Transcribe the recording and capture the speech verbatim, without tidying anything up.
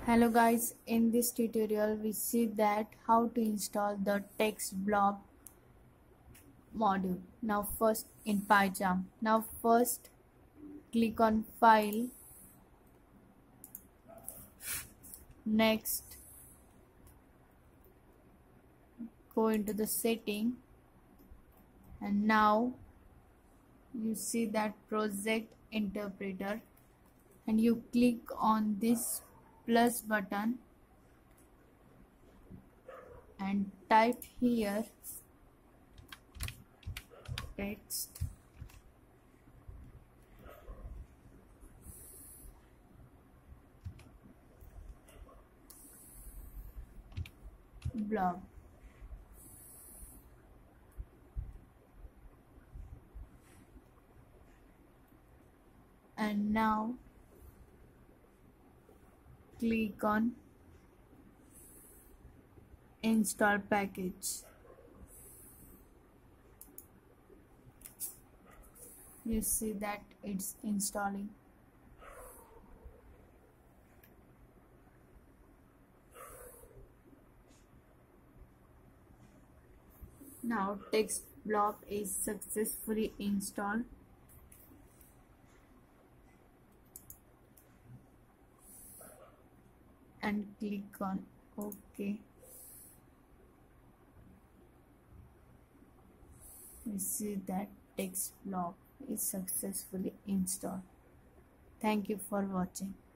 Hello guys, in this tutorial we see that how to install the textblob module. Now first in pycharm. Now first click on file, next go into the setting, and now you see that project interpreter and you click on this plus button and type here text blob. And now click on install package. You see that it's installing. Now textblob is successfully installed. And click on OK. You see that textblob is successfully installed. Thank you for watching.